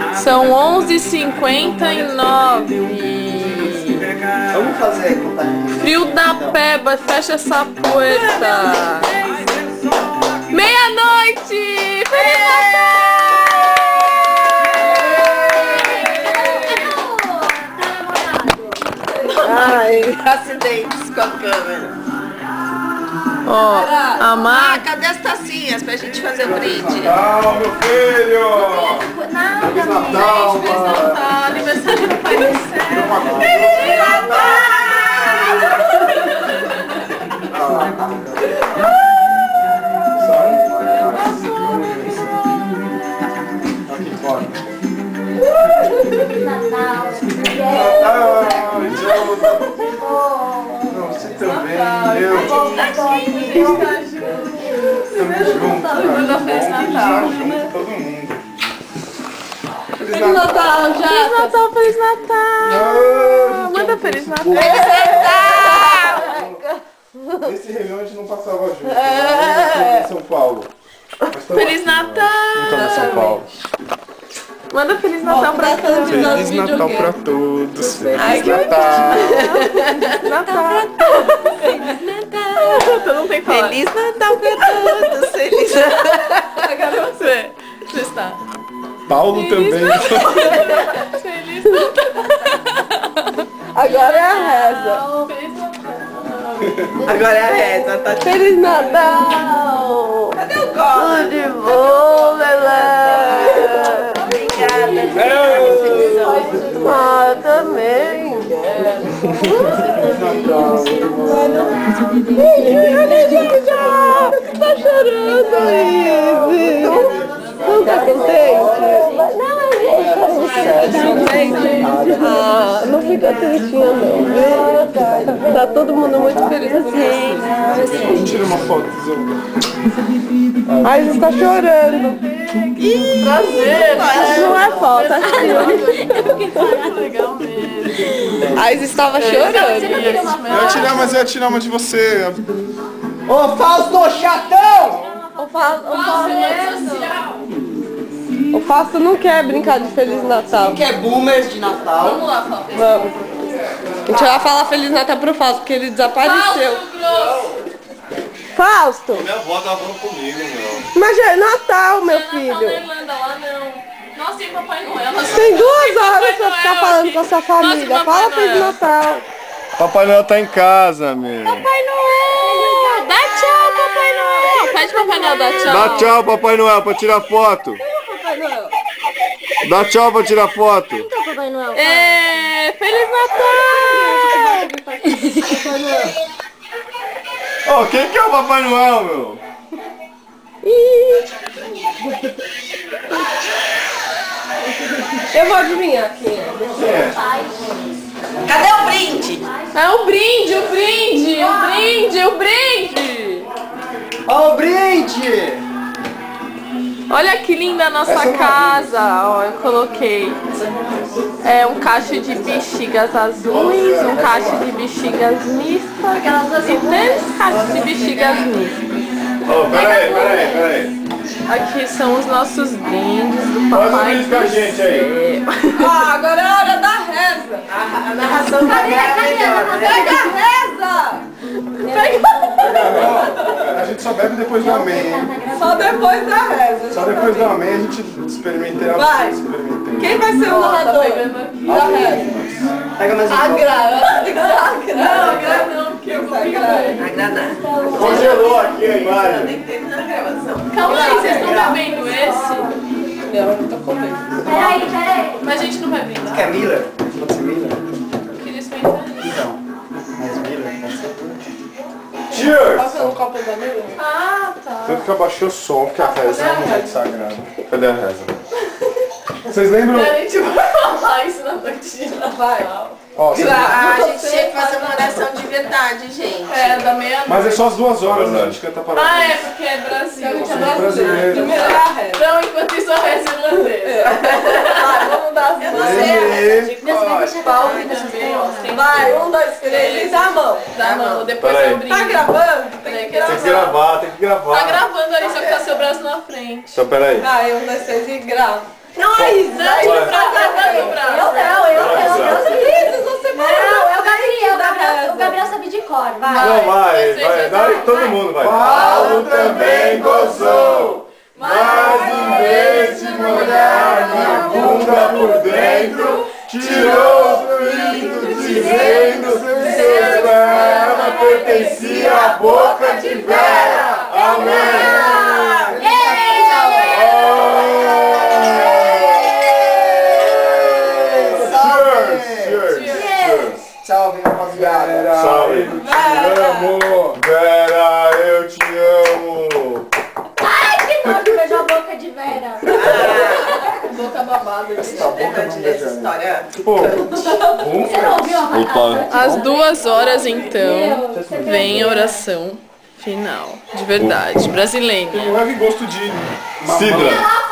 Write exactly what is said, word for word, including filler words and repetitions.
São onze e cinquenta e nove. Vamos fazer Frio da peba, fecha essa porta. Meia-noite! Feliz Natal! Ai, acidentes com a câmera. Ó, a Má... Ah, cadê as tacinhas pra gente fazer o brinde? Natal, meu filho! Feliz Natal, Feliz Natal, aniversário do Pai do Céu! Feliz Natal! Aqui fora. Natal. Não, você também, meu. Estamos juntos. Manda Feliz Natal. Todo mundo. Feliz Natal, já! Feliz Natal, Feliz Natal! Manda Feliz Natal! Feliz Natal! Esse Réveillon a gente não passava junto. Né? Em São Paulo. Feliz Natal! Então, em São Paulo. Manda Feliz Natal pra todos. Feliz Natal pra todos. Feliz Ai, que Natal. Natal! Tu não tem que falar. Feliz Natal pra todos. Feliz Natal. Agora você. Você está. Paulo também. Feliz Natal! Agora é a reza. Feliz Natal! Agora é a reza, tá? Feliz Natal! Cadê o copo? Tudo de bom, Lelé! Obrigada. Ah, eu também! Tá chorando, Izzy! Não tá contente? Ah, não fica tristinha não, viu? Tá todo mundo muito feliz assim. Tira uma foto, Zé. A Izzy está chorando. Ih, prazer! Não é falta, é legal mesmo. A Izzy estava chorando. Eu ia tirar, mas eu ia tirar uma de você. Ô, Fausto chatão! O Fausto, o Fausto, o Fausto não quer brincar de Feliz Natal. Que é boomers de Natal. Vamos lá, Fausto. Vamos. A gente vai falar Feliz Natal pro Fausto, porque ele desapareceu. Fausto! Minha avó tava falando comigo, meu. Mas já é Natal, meu filho. Nossa, tem Papai Noel. Tem duas horas pra ficar falando com a sua família. Fala Feliz Natal. Papai Noel tá em casa, meu. Papai Noel! Dá tchau, Papai Noel! Pede Papai Noel, dá tchau. Dá tchau, Papai Noel, pra tirar foto. Dá tchau pra tirar foto. Então, Papai Noel. É, Feliz Natal! Ô, oh, quem que é o Papai Noel, meu? Eu vou adivinhar quem é. É. Cadê o brinde? É o brinde, o brinde, o brinde, o brinde! Ó o brinde! Olha que linda a nossa casa, ó, eu coloquei é, um cacho de bexigas azuis, um cacho de bexigas mistas e três cachos de bexigas mistas. Ô, oh, peraí, peraí, peraí. Aqui são os nossos brindes do Faz um Papai brinde com a gente aí. Ah, agora é a hora da reza! A narração da Cadê? Cadê a narração? Pega a reza! Pega... A gente só bebe depois do amém, hein? Só depois da reza. Só depois do amém a gente experimenta. Vai. Experimentei. Quem vai ser o narrador? Da reza. Pega mais um pouco. Agra, tem que ser agra. Não, agra não, porque eu vou ficar. Agradar. Congelou aqui a imagem. Calma aí, vocês estão bebendo esse? Não, eu não tô comendo. Peraí, peraí. Mas a gente não vai brindar. Quer Miller? Pode ser Miller? Eu queria experimentar isso. Então. Mas Miller pode ser. Cheers! Passa no copo da Mila? Ah, tá. Tanto que eu abaixei o som, porque a reza é um momento sagrado. Cadê a reza? Vocês lembram? A gente vai falar isso na notina. Vai. Ó, vocês- Ah, a gente tinha que fazer uma oração de verdade, gente. É, da meia-noite. Mas é só as duas horas, né? A gente canta para Ah, é, porque é Brasil. Somos brasileiros. Primeiro é a reza. Então, enquanto isso, a reza irlandesa. Vai, vamos dar as Eu não mãos. sei a reza de Deus vai cor. deixar Palma também. também, ó. Vai, um, dois, três, dá a mão. Dá a mão, depois Peraí. eu brinco. Tá gravando? Tem que gravar. Tem que gravar, tem que Tá gravar. gravando aí, só que tá seu braço na frente. Então, peraí. Vai, um, dois, três e grava. Não, Izzy! Dante Vai. pra trás do braço. Eu não, eu não. Vai, Eu Vocês vão não, é o Gabriel. O Gabriel, o Gabriel sabe de cor, vai. Não, vai, Vocês vai. já Dá, sabem. todo mundo vai. Paulo também gozou, mas em vez de molhar minha bunda por dentro, tirou o pinto dizendo que seu esperma pertencia à boca de Vera. Amém. Cheers, cheers, cheers. Salve, rapaziada. Salve. Te amo. Vera, eu te amo. Ai, que nojo, beijou a boca de Vera. Boca babada. Deixa eu terminar de ler essa história. Pô, Você não ouviu a Opa. Às duas horas, então, Meu, você vem a oração final. De verdade. Brasileira. tem um leve gosto de cidra.